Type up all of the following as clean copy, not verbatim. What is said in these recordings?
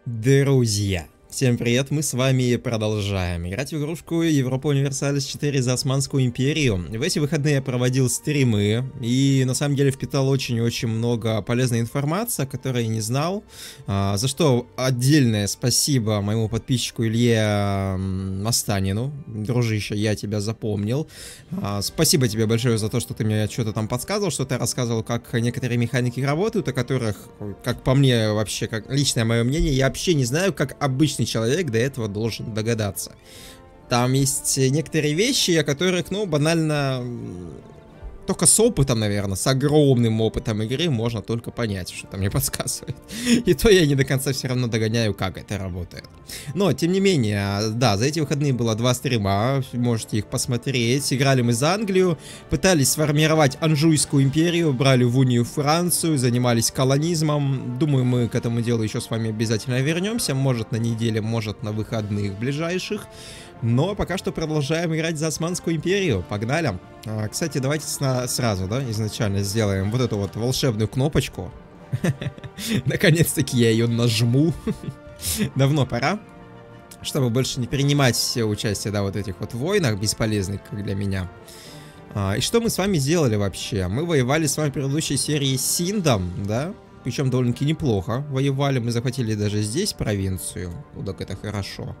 Друзья, всем привет, мы с вами продолжаем играть в игрушку Европа Универсалис 4 за Османскую империю. В эти выходные я проводил стримы и на самом деле впитал очень-очень много полезной информации, о которой я не знал, за что отдельное спасибо моему подписчику Илье Мастанину. Дружище, я тебя запомнил. Спасибо тебе большое за то, что ты мне что-то там подсказывал, что ты рассказывал, как некоторые механики работают, о которых, как по мне, вообще, как личное мое мнение, я вообще не знаю, как обычный человек до этого должен догадаться. Там есть некоторые вещи, о которых, ну, банально, только с опытом, наверное, с огромным опытом игры можно только понять, что там мне подсказывает. И то я не до конца все равно догоняю, как это работает. Но, тем не менее, да, за эти выходные было 2 стрима, можете их посмотреть. Играли мы за Англию, пытались сформировать Анжуйскую империю, брали в унию Францию, занимались колонизмом. Думаю, мы к этому делу еще с вами обязательно вернемся, может на неделе, может на выходных ближайших. Но пока что продолжаем играть за Османскую империю. Погнали. Кстати, давайте сразу, да, изначально сделаем вот эту вот волшебную кнопочку. Наконец-таки я ее нажму. Давно пора. Чтобы больше не принимать все участие, да, вот этих вот войнах бесполезных, как для меня. И что мы с вами сделали вообще? Мы воевали с вами в предыдущей серии с Синдом, да? Причем довольно-таки неплохо воевали. Мы захватили даже здесь провинцию. Ну, так это хорошо.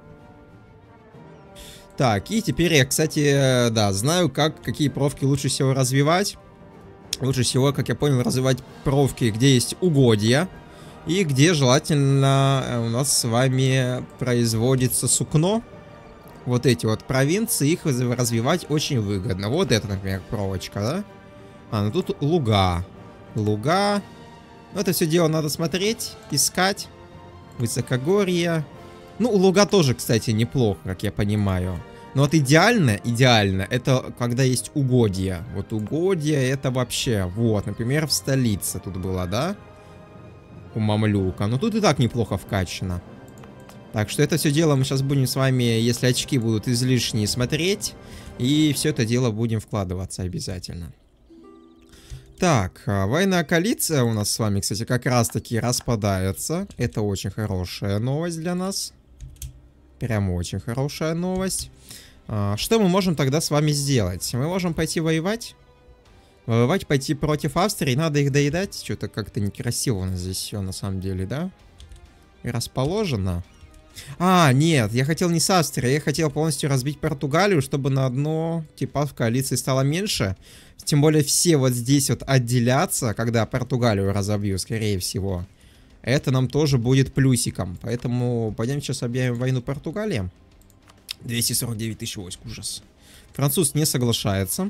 Так, и теперь я, кстати, да, знаю, какие провки лучше всего развивать. Лучше всего, как я понял, развивать провки, где есть угодья. И где желательно у нас с вами производится сукно. Вот эти вот провинции, их развивать очень выгодно. Вот это, например, проволочка, да? Ну тут луга. Луга. Ну, это все дело надо смотреть, искать. Высокогорье. Ну, луга тоже, кстати, неплохо, как я понимаю. Но вот идеально, это когда есть угодья. Вот угодья это вообще, вот, например, в столице тут было, да? У мамлюка. Но тут и так неплохо вкачано. Так что это все дело мы сейчас будем с вами, если очки будут излишние, смотреть. И все это дело будем вкладываться обязательно. Так, военная коалиция у нас с вами, кстати, как раз таки распадается. Это очень хорошая новость для нас. Прям очень хорошая новость. Что мы можем тогда с вами сделать? Мы можем пойти воевать. Воевать, пойти против Австрии. Надо их доедать. Что-то как-то некрасиво у нас здесь все на самом деле, да? И расположено. Нет, я хотел не с Австрией. Я хотел полностью разбить Португалию, чтобы на одно, типа, в коалиции стало меньше. Тем более все вот здесь вот отделятся, когда Португалию разобью, скорее всего. Это нам тоже будет плюсиком. Поэтому пойдем сейчас объявим войну Португалии. 249 тысяч войск, ужас. Француз не соглашается.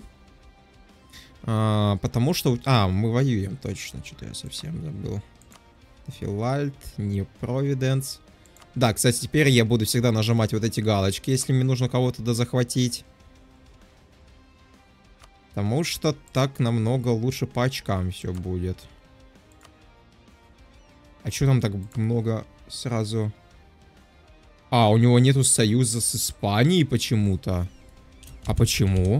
Потому что... мы воюем, точно. Что-то я совсем забыл. Филальт, Нью Провиденс. Да, кстати, теперь я буду всегда нажимать вот эти галочки, если мне нужно кого-то дозахватить. Потому что так намного лучше по очкам все будет. А что там так много сразу... у него нету союза с Испанией почему-то. А почему?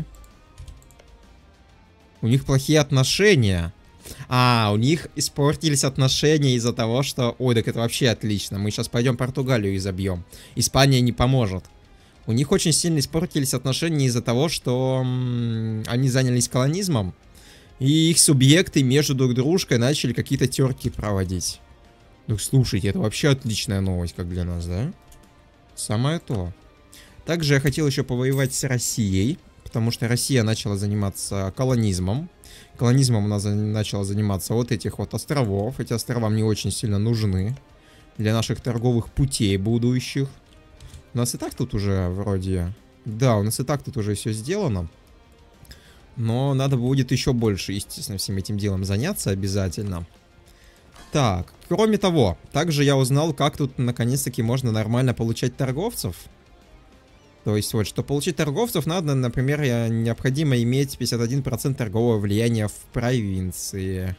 У них плохие отношения. У них испортились отношения из-за того, что... Ой, так это вообще отлично. Мы сейчас пойдем Португалию изобьем. Испания не поможет. У них очень сильно испортились отношения из-за того, что они занялись колонизмом. И их субъекты между друг дружкой начали какие-то терки проводить. Ну, слушайте, это вообще отличная новость, как для нас, да? Самое то. Также я хотел еще повоевать с Россией, потому что Россия начала заниматься колонизмом. Колонизмом у нас начала заниматься вот этих вот островов. Эти острова мне очень сильно нужны для наших торговых путей будущих. У нас и так тут уже вроде... Да, у нас и так тут уже все сделано. Но надо будет еще больше, естественно, всем этим делом заняться обязательно. Так, кроме того, также я узнал, как тут наконец-таки можно нормально получать торговцев. То есть вот, чтобы получить торговцев, надо, например, необходимо иметь 51% торгового влияния в провинции.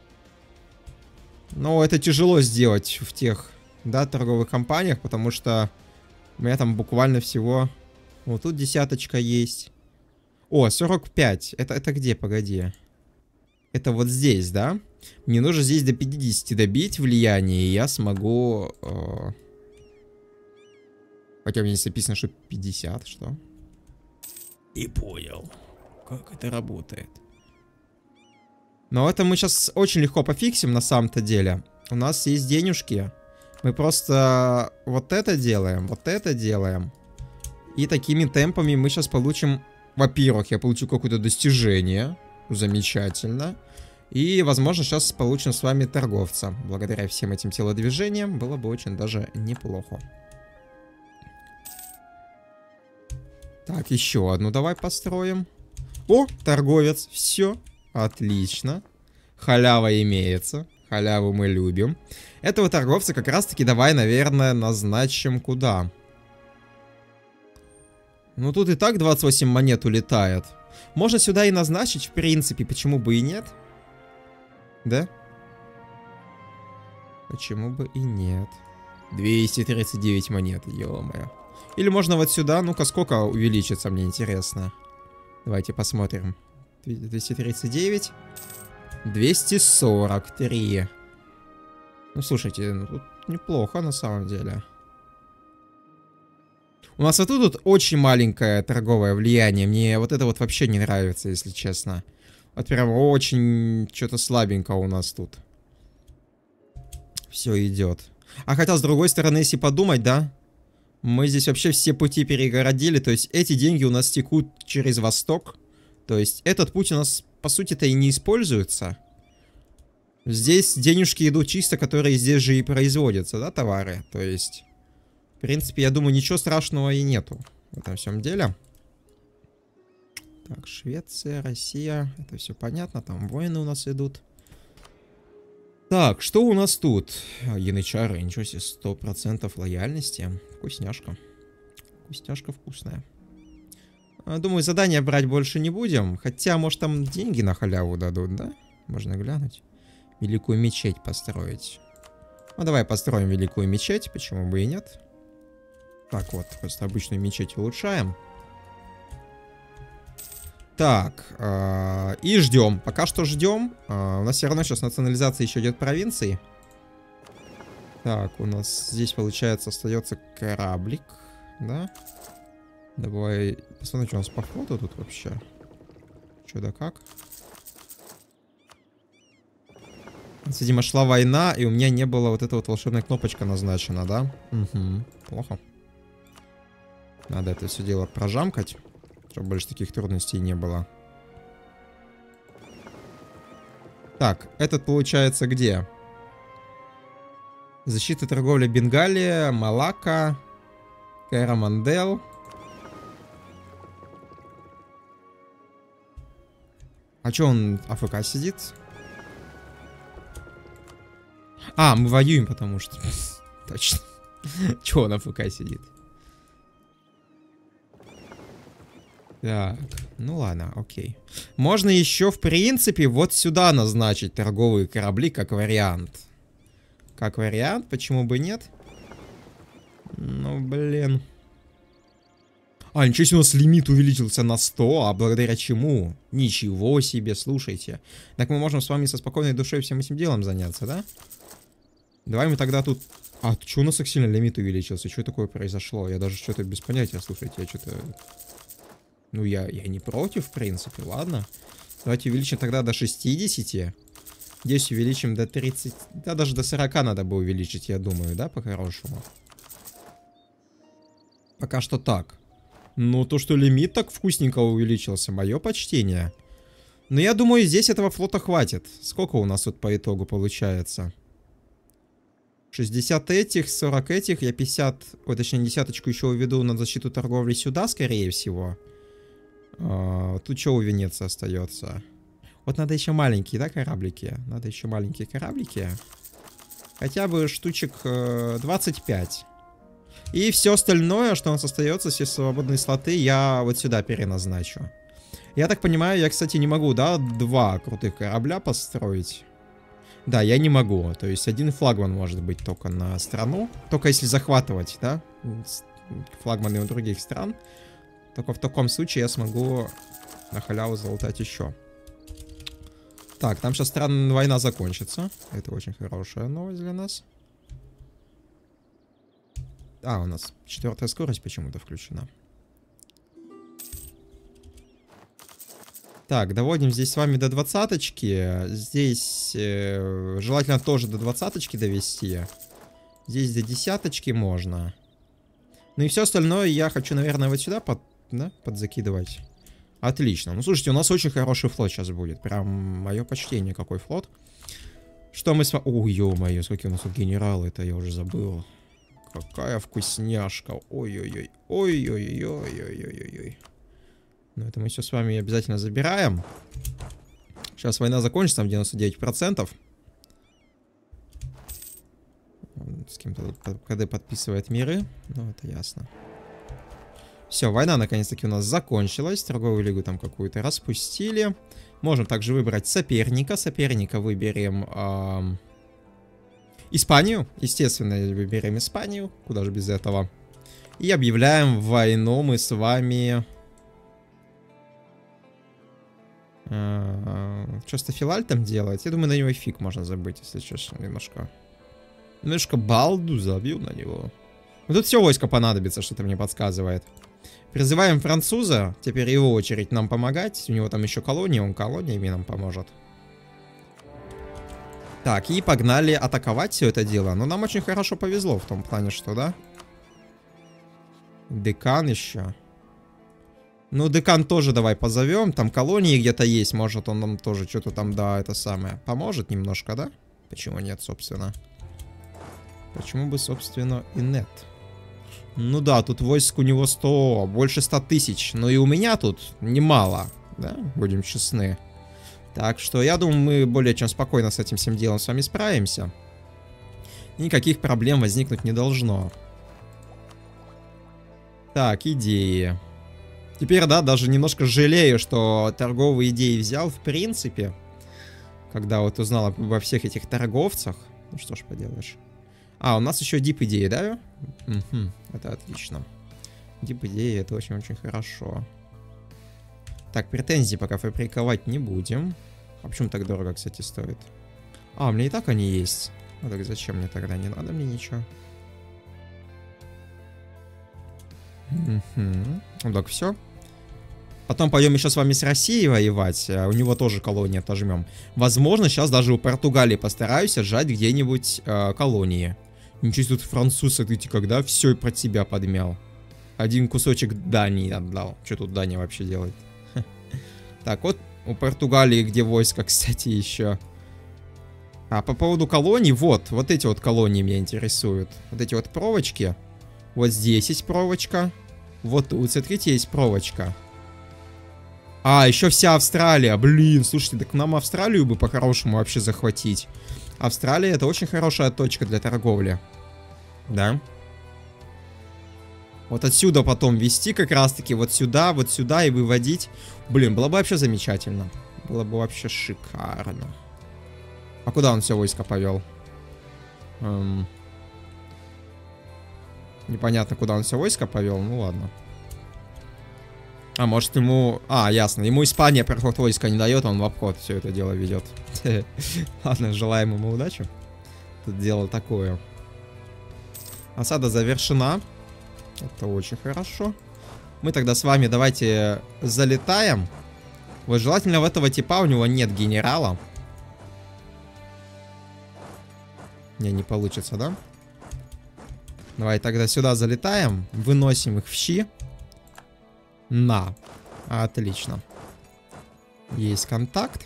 Но это тяжело сделать в тех, да, торговых компаниях, потому что у меня там буквально всего... Вот тут десяточка есть. 45. Это где? Погоди. Это вот здесь, да? Мне нужно здесь до 50 добить влияние, и я смогу... Хотя у меня здесь написано, что 50, что? И понял, как это работает. Но это мы сейчас очень легко пофиксим на самом-то деле. У нас есть денежки. Мы просто вот это делаем. И такими темпами мы сейчас получим... Во-первых, я получу какое-то достижение. Замечательно. И, возможно, сейчас получим с вами торговца. Благодаря всем этим телодвижениям было бы очень даже неплохо. Так, еще одну давай построим. О, торговец. Все. Отлично. Халява имеется. Халяву мы любим. Этого торговца как раз-таки давай, наверное, назначим куда? Ну, тут и так 28 монет улетает. Можно сюда и назначить, в принципе. Почему бы и нет? Да? Почему бы и нет? 239 монет, ё-моё. Или можно вот сюда. Ну-ка, сколько увеличится, мне интересно. Давайте посмотрим. 239. 243. Ну, слушайте, ну, тут неплохо на самом деле. У нас вот тут очень маленькое торговое влияние. Мне вот это вот вообще не нравится, если честно. Вот прям очень что-то слабенько у нас тут. Все идет. А хотя, с другой стороны, если подумать, да? Мы здесь вообще все пути перегородили. То есть эти деньги у нас текут через восток. То есть этот путь у нас, по сути-то, и не используется. Здесь денежки идут чисто, которые здесь же и производятся, да, товары? То есть, в принципе, я думаю, ничего страшного и нету в этом всем деле. Так, Швеция, Россия, это все понятно, там войны у нас идут. Так, что у нас тут? Янычары, ничего себе, 100% лояльности. Вкусняшка. Вкусняшка вкусная. Думаю, задания брать больше не будем. Хотя, может, там деньги на халяву дадут, да? Можно глянуть. Великую мечеть построить. Ну, давай построим великую мечеть, почему бы и нет. Так вот, просто обычную мечеть улучшаем. Так, и ждем. Пока что ждем. У нас все равно сейчас национализация еще идет провинции. Так, у нас здесь, получается, остается кораблик, да? Давай посмотрим, что у нас по флоту тут вообще. Что да как. Видимо, шла война, и у меня не было вот эта вот волшебная кнопочка назначена, да? Угу, плохо. Надо это все дело прожамкать, чтобы больше таких трудностей не было. Так, этот получается где? Защита торговли Бенгалия, Малакка, Кайрамандел. А чё он АФК сидит? А, мы воюем, потому что... Точно. Чё он АФК сидит? Так, ну ладно, окей. Можно еще, в принципе, вот сюда назначить торговые корабли как вариант. Как вариант, почему бы нет? Ну, блин. А, ничего себе, у нас лимит увеличился на 100, а благодаря чему? Ничего себе, слушайте. Так мы можем с вами со спокойной душой всем этим делом заняться, да? Давай мы тогда тут... А, что у нас так сильно лимит увеличился? Что такое произошло? Я даже что-то без понятия, слушайте, я что-то... Ну, я не против, в принципе, ладно. Давайте увеличим тогда до 60. Здесь увеличим до 30... Да, даже до 40 надо бы увеличить, я думаю, да, по-хорошему. Пока что так. Но то, что лимит так вкусненько увеличился, мое почтение. Но я думаю, здесь этого флота хватит. Сколько у нас тут по итогу получается? 60 этих, 40 этих, я 50... Ой, точнее, десяточку еще уведу на защиту торговли сюда, скорее всего. Тут что у Венеции остается? Вот надо еще маленькие, да, кораблики? Надо еще маленькие кораблики. Хотя бы штучек 25. И все остальное, что у нас остается, все свободные слоты, я вот сюда переназначу. Я так понимаю, я, кстати, не могу, да, 2 крутых корабля построить. Да, я не могу. То есть один флагман может быть только на страну. Только если захватывать, да, флагманы у других стран. Только в таком случае я смогу на халяву залутать еще. Так, там сейчас война закончится. Это очень хорошая новость для нас. А, у нас 4-я скорость почему-то включена. Так, доводим здесь с вами до 20-очки. Здесь желательно тоже до 20-очки довести. Здесь до 10-очки можно. Ну и все остальное я хочу, наверное, вот сюда подзакидывать. Отлично. Ну, слушайте, у нас очень хороший флот сейчас будет. Прям мое почтение, какой флот. Что мы с вами... Ой, ё-моё, сколько у нас тут генералы, это я уже забыл. Какая вкусняшка. Ой-ой-ой. Ой-ой-ой-ой-ой-ой-ой. Ну, это мы все с вами обязательно забираем. Сейчас война закончится, там 99%. С кем-то КД подписывает миры. Ну, это ясно. Все, война наконец-таки у нас закончилась. Торговую лигу там какую-то распустили. Можем также выбрать соперника. Соперника выберем Испанию. Естественно, выберем Испанию. Куда же без этого. И объявляем войну мы с вами... Что Стафилаль там делает? Я думаю, на него фиг можно забыть, если честно, немножко балду забил на него. Ну, тут все войско понадобится, что-то мне подсказывает. Призываем француза. Теперь его очередь нам помогать. У него там еще колония, он колониями нам поможет. Так, и погнали атаковать все это дело. Но нам очень хорошо повезло в том плане, что, да? Декан еще. Ну, декан тоже давай позовем. Там колонии где-то есть. Может, он нам тоже что-то там, да, это самое, поможет немножко, да? Почему нет, собственно? Почему бы, собственно, и нет? Ну да, тут войск у него 100, больше 100 тысяч. Но и у меня тут немало, да? Будем честны. Так что, я думаю, мы более чем спокойно с этим всем делом с вами справимся. Никаких проблем возникнуть не должно. Так, идеи. Теперь, да, даже немножко жалею, что торговые идеи взял, в принципе. Когда вот узнал обо всех этих торговцах. Ну что ж поделаешь. А, у нас еще дип идеи, да? Угу, это отлично. Дип идеи, это очень-очень хорошо. Так, претензии пока фабриковать не будем. А почему так дорого, кстати, стоит? А, у меня и так они есть. Ну так зачем мне тогда? Не надо мне ничего. Угу. Ну так, все. Потом пойдем еще с вами с Россией воевать. У него тоже колонии отожмем. Возможно, сейчас даже у Португалии постараюсь отжать где-нибудь колонии. Ничего себе, тут француз, смотрите, когда все про тебя подмял. Один кусочек Дании отдал. Что тут Дания вообще делает? Так, вот у Португалии где войска, кстати, еще. А по поводу колоний, вот эти вот колонии меня интересуют. Вот эти вот проволочки. Вот здесь есть проволочка. Вот тут, смотрите, есть проволочка. А, еще вся Австралия. Блин, слушайте, так нам Австралию бы по-хорошему вообще захватить. Австралия — это очень хорошая точка для торговли. Да. Вот отсюда потом вести как раз-таки вот сюда и выводить. Блин, было бы вообще замечательно. Было бы вообще шикарно. А куда он все войско повел? Непонятно, куда он все войско повел. Ну ладно. А, может ему... А, ясно. Ему Испания проход войска не дает, он в обход все это дело ведет. Ладно, желаем ему удачи. Тут дело такое. Осада завершена. Это очень хорошо. Мы тогда с вами давайте залетаем. Вот желательно в этого типа у него нет генерала. Не получится, да? Давай тогда сюда залетаем. Выносим их в щи. На. Отлично. Есть контакт.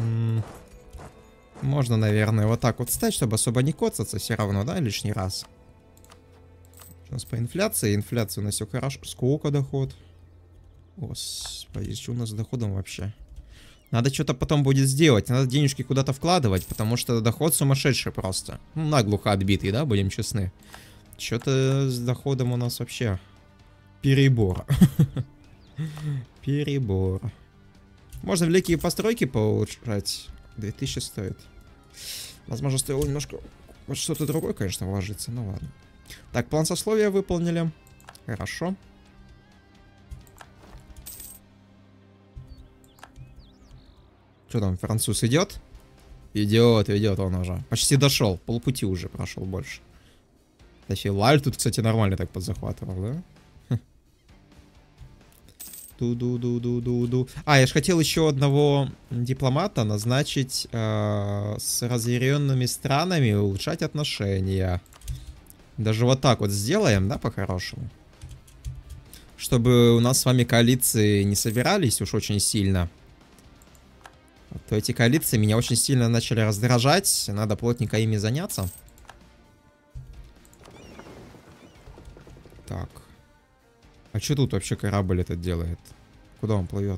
Можно, наверное, вот так вот стать, чтобы особо не коцаться все равно, да, лишний раз. У нас по инфляции. Инфляция у нас все хорошо. Сколько доход? Господи, что у нас с доходом вообще? Надо что-то потом будет сделать. Надо денежки куда-то вкладывать, потому что доход сумасшедший просто. Ну, наглухо отбитый, да, будем честны. Что-то с доходом у нас вообще перебор. Перебор. Можно великие постройки поулучшать. 2000 стоит. Возможно, стоило немножко... Вот что-то другое, конечно, вложиться. Ну ладно. Так, план сословия выполнили. Хорошо. Что там, француз идет? Идет он уже. Почти дошел. Полпути уже прошел больше. Лаль тут, кстати, нормально так подзахватывал, да? Ду-ду-ду-ду-ду-ду. А, я же хотел еще одного дипломата назначить с разъяренными странами и улучшать отношения. Даже вот так вот сделаем, да, по-хорошему? Чтобы у нас с вами коалиции не собирались уж очень сильно. То эти коалиции меня очень сильно начали раздражать. Надо плотненько ими заняться. Так. А что тут вообще корабль этот делает? Куда он плывет?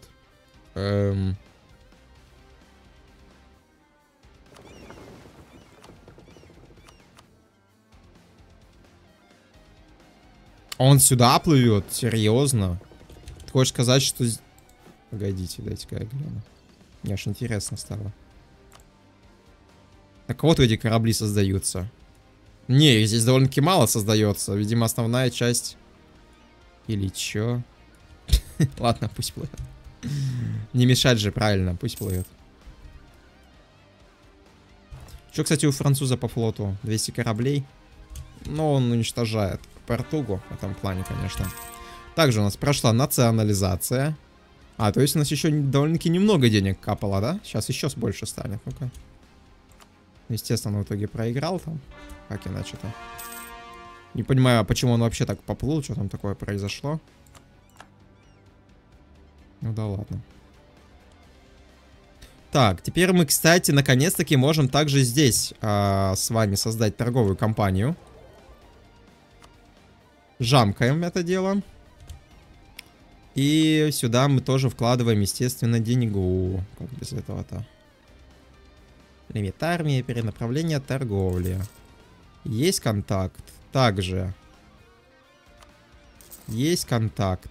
Он сюда плывет? Серьезно? Ты хочешь сказать, что... Погодите, дайте-ка я гляну. Мне аж интересно стало. Так вот эти корабли создаются. Не, их здесь довольно-таки мало создается. Видимо, основная часть... Или чё? Ладно, пусть плывет. Не мешать же, правильно, пусть плывет. Что, кстати, у француза по флоту? 200 кораблей. Но он уничтожает Португу в этом плане, конечно. Также у нас прошла национализация. А, то есть у нас еще довольно-таки немного денег капало, да? Сейчас еще больше станет. Ну-ка. Естественно, в итоге проиграл там. Как иначе-то? Не понимаю, почему он вообще так поплыл, что там такое произошло. Ну да ладно. Так, теперь мы, кстати, наконец-таки можем также здесь с вами создать торговую компанию. Жамкаем это дело. И сюда мы тоже вкладываем, естественно, деньгу. Как без этого-то? Лимит армии, перенаправление торговли. Есть контакт. Также. Есть контакт.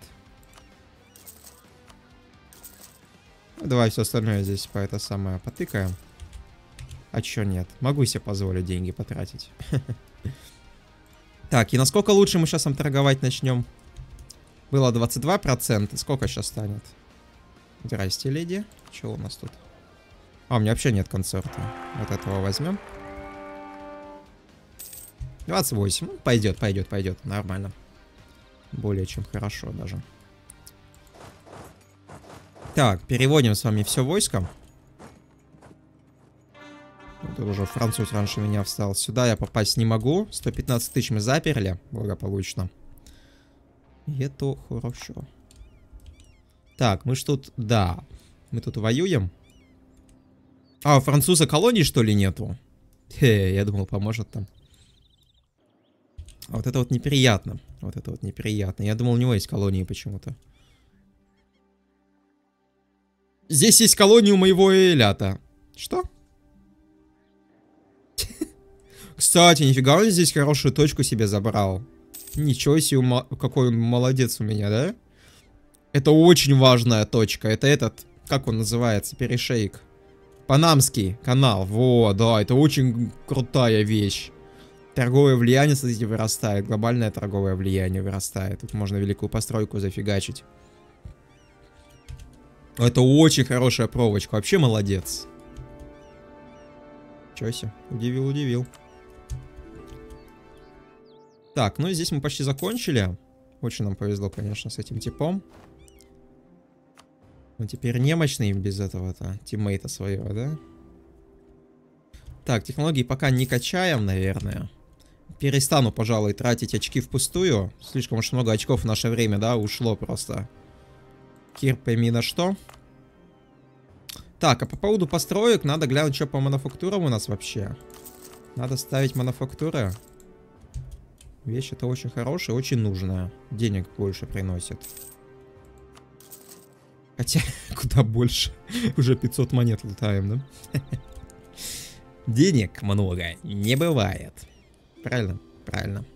Ну, давай все остальное здесь по это самое потыкаем. А чё нет? Могу себе позволить деньги потратить. Так, и насколько лучше мы сейчас им торговать начнем? Было 22%. Сколько сейчас станет? Здрасте, леди. Что у нас тут? А, у меня вообще нет концерта. Вот этого возьмем. 28. Пойдет, пойдет, пойдет. Нормально. Более чем хорошо даже. Так, переводим с вами все войско. Вот уже француз раньше меня встал. Сюда я попасть не могу. 115 тысяч мы заперли. Благополучно. И это хорошо. Так, мы ж тут... Да. Мы тут воюем. А, у француза колоний, что ли, нету? Я думал, поможет там. А вот это вот неприятно. Вот это вот неприятно. Я думал, у него есть колонии почему-то. Здесь есть колония у моего Элята. Что? Кстати, нифига он здесь хорошую точку себе забрал. Ничего себе, какой он молодец у меня, да? Это очень важная точка. Это этот, как он называется, перешейк. Панамский канал. Во, да, это очень крутая вещь. Торговое влияние, смотрите, вырастает. Глобальное торговое влияние вырастает. Тут можно великую постройку зафигачить. Это очень хорошая проволочка. Вообще молодец. Чё себе? Удивил, удивил. Так, ну и здесь мы почти закончили. Очень нам повезло, конечно, с этим типом. Он теперь немощный без этого-то тиммейта своего, да? Так, технологии пока не качаем, наверное. Перестану, пожалуй, тратить очки впустую. Слишком уж много очков в наше время, да, ушло просто. Кир, пойми на что. Так, а по поводу построек надо глянуть, что по мануфактурам у нас вообще. Надо ставить мануфактуры. Вещь это очень хорошая, очень нужная. Денег больше приносит. Хотя, куда больше. Уже 500 монет лутаем, да? Денег много не бывает. Правильно? Правильно.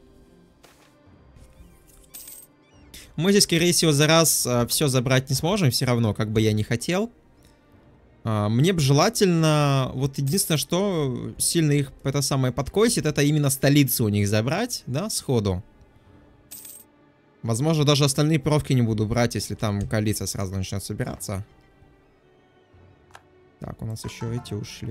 Мы здесь, скорее всего, за раз все забрать не сможем. Все равно, как бы я не хотел. Мне бы желательно... Вот единственное, что сильно их это самое подкосит, это именно столицу у них забрать, да, сходу. Возможно, даже остальные провки не буду брать, если там коалиция сразу начнет собираться. Так, у нас еще эти ушли.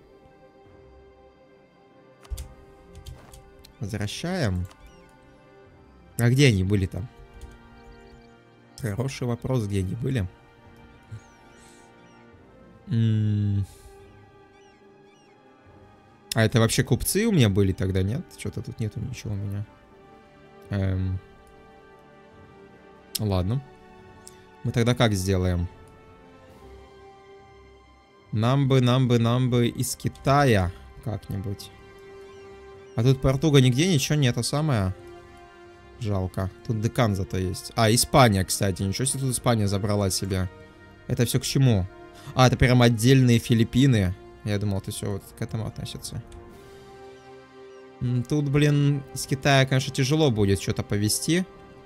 Возвращаем. А где они были там? Хороший вопрос, где они были. А это вообще купцы у меня были тогда, нет? Что-то тут нету ничего у меня. Ладно. Мы тогда как сделаем? Нам бы из Китая как-нибудь. А тут Португа нигде ничего нет, а самое... Жалко. Тут декан зато есть. А, Испания, кстати. Ничего себе тут Испания забрала себе. Это все к чему? А, это прям отдельные Филиппины. Я думал, это все вот к этому относится. Тут, блин, из Китая, конечно, тяжело будет что-то повезти.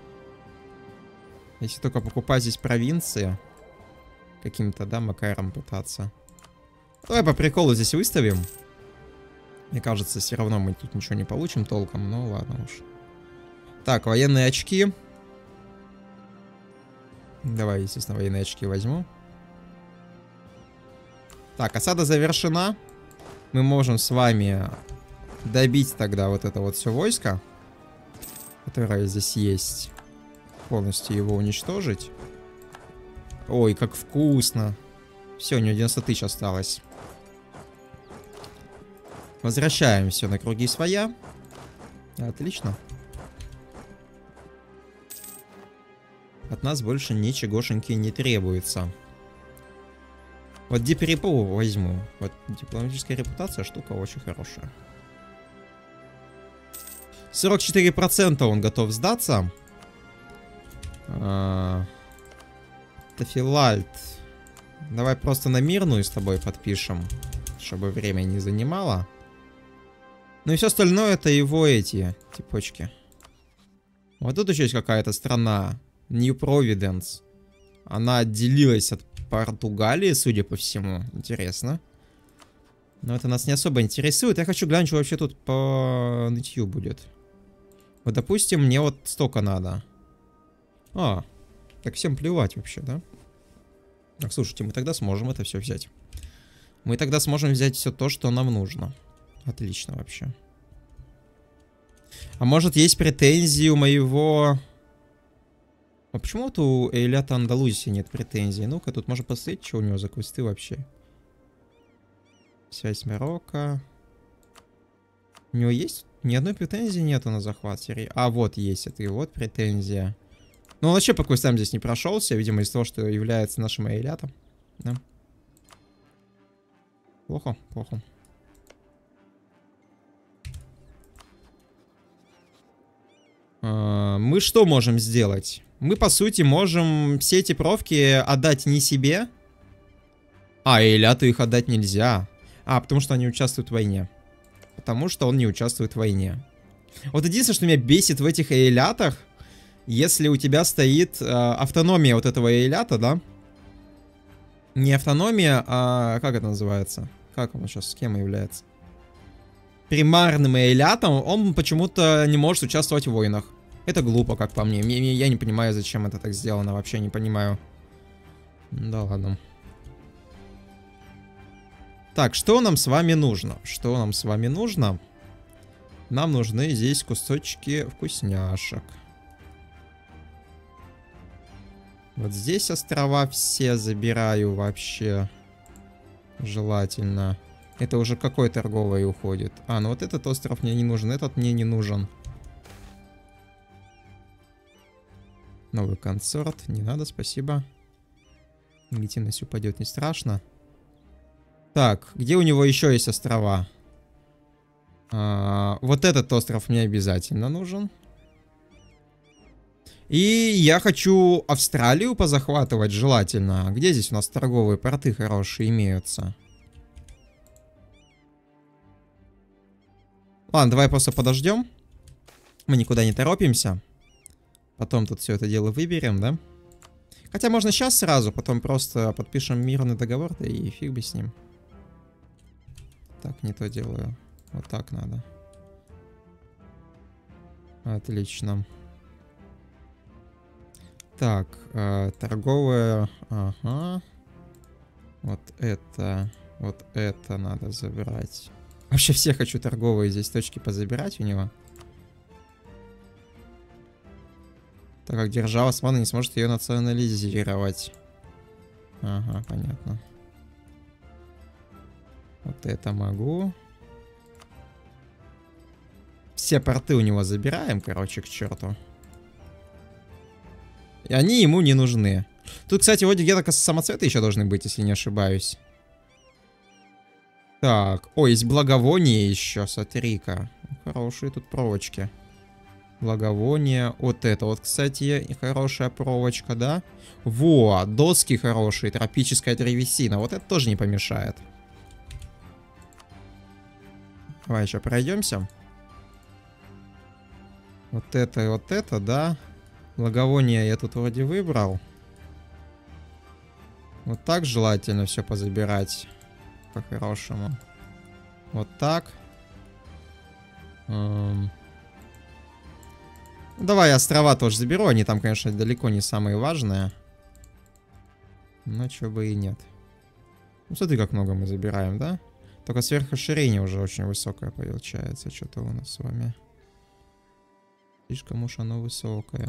Если только покупать здесь провинции. Каким-то, да, макаром пытаться. Давай по приколу здесь выставим. Мне кажется, все равно мы тут ничего не получим толком. Ну, ладно уж. Так, военные очки. Давай, естественно, военные очки возьму. Так, осада завершена. Мы можем с вами добить тогда вот это вот все войско, которое здесь есть. Полностью его уничтожить. Ой, как вкусно. Все, у него 90 тысяч осталось. Возвращаем все на круги своя. Отлично. От нас больше ничегошеньки не требуется. Вот дипрепу возьму. Вот дипломатическая репутация штука очень хорошая. 44% он готов сдаться. Тафилальт. Давай просто на мирную с тобой подпишем, чтобы время не занимало. Ну и все остальное это его эти типочки. Вот тут еще есть какая-то страна. New Providence. Она отделилась от Португалии, судя по всему. Интересно. Но это нас не особо интересует. Я хочу глянуть, что вообще тут по нытью будет. Вот, допустим, мне вот столько надо. А, так всем плевать вообще, да? Так, слушайте, мы тогда сможем это все взять. Мы тогда сможем взять все то, что нам нужно. Отлично вообще. А может есть претензии у моего... А почему вот у Эйлята Андалусии нет претензий? Ну-ка, тут можно посмотреть, что у него за квесты вообще. Связь с Марокко. У него есть? Ни одной претензии нету на захват Сирии. А, вот есть это и вот претензия. Ну, он вообще по квестам здесь не прошелся, видимо, из-за того, что является нашим Эйлятом. Да. Плохо, плохо. Мы что можем сделать? Мы, по сути, можем все эти провки отдать не себе. А, Эйляту их отдать нельзя. А, потому что они участвуют в войне. Потому что он не участвует в войне. Вот единственное, что меня бесит в этих Эйлятах, если у тебя стоит автономия вот этого Эйлята, да? Не автономия, а как это называется? Как он сейчас, с кем является? Примарным Эйлятом он почему-то не может участвовать в войнах. Это глупо, как по мне. Я не понимаю, зачем это так сделано. Вообще не понимаю. Да ладно. Так, что нам с вами нужно? Что нам с вами нужно? Нам нужны здесь кусочки вкусняшек. Вот здесь острова все забираю вообще. Желательно. Это уже какой торговый уходит? А, ну вот этот остров мне не нужен, этот мне не нужен. Новый консорт. Не надо, спасибо. Легитимность упадет, не страшно. Так, где у него еще есть острова? Вот этот остров мне обязательно нужен. И я хочу Австралию позахватывать желательно. Где здесь у нас торговые порты хорошие имеются? Ладно, давай просто подождем. Мы никуда не торопимся. Потом тут все это дело выберем, да? Хотя можно сейчас сразу, потом просто подпишем мирный договор, да и фиг бы с ним. Так, не то делаю. Вот так надо. Отлично. Так, торговая... Ага. Вот это надо забрать. Вообще все хочу торговые здесь точки позабирать у него. Так как держава Османа не сможет ее национализировать. Ага, понятно. Вот это могу. Все порты у него забираем, короче, к черту. И они ему не нужны. Тут, кстати, вроде где-то самоцветы еще должны быть, если не ошибаюсь. Так, о, есть благовоние еще, смотри-ка. Хорошие тут проволочки. Благовоние. Вот это вот, кстати, хорошая проволочка, да? Во, доски хорошие, тропическая древесина. Вот это тоже не помешает. Давай еще пройдемся. Вот это, да. Благовоние я тут вроде выбрал. Вот так желательно все позабирать. По-хорошему. Вот так. Давай острова тоже заберу. Они там, конечно, далеко не самые важные. Но чё бы и нет. Ну, смотри, как много мы забираем, да? Только сверхрасширение уже очень высокое получается. Что-то у нас с вами. Слишком уж оно высокое.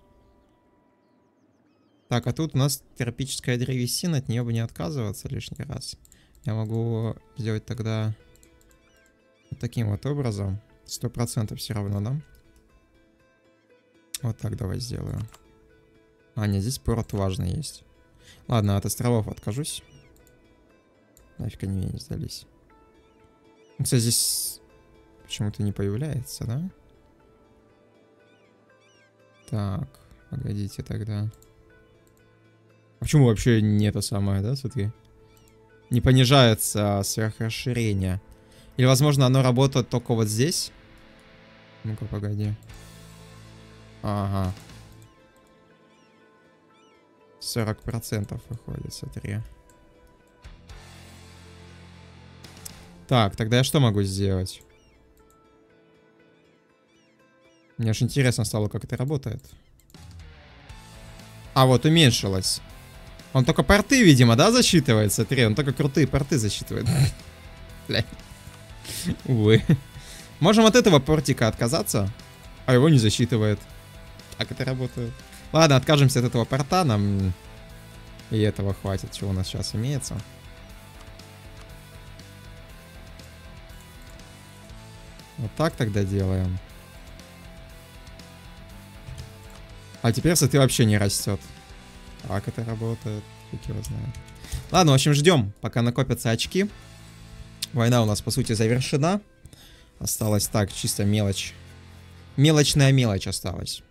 Так, а тут у нас тропическая древесина. От нее бы не отказываться лишний раз. Я могу сделать тогда вот таким вот образом. 100% все равно, да? Вот так давай сделаю. А, нет, здесь порт важный есть. Ладно, от островов откажусь. Нафиг они мне не сдались. Кстати, здесь почему-то не появляется, да? Так, погодите тогда. А почему вообще не это самое, да, смотри? Не понижается сверхрасширение. Или, возможно, оно работает только вот здесь? Ну-ка, погоди. Ага. 40% выходит, смотри. Так, тогда я что могу сделать? Мне аж интересно стало, как это работает. А, вот, уменьшилось. Он только порты, видимо, да, засчитывает? Смотри, он только крутые порты засчитывает. Бля. Увы. Можем от этого портика отказаться, а его не засчитывает. Так это работает. Ладно, откажемся от этого порта, нам и этого хватит, что у нас сейчас имеется. Вот так тогда делаем. А теперь, смотри, вообще не растет. Как это работает? Фиг его знает. Ладно, в общем, ждем, пока накопятся очки. Война у нас, по сути, завершена. Осталось так, чисто мелочь. Мелочная мелочь осталась.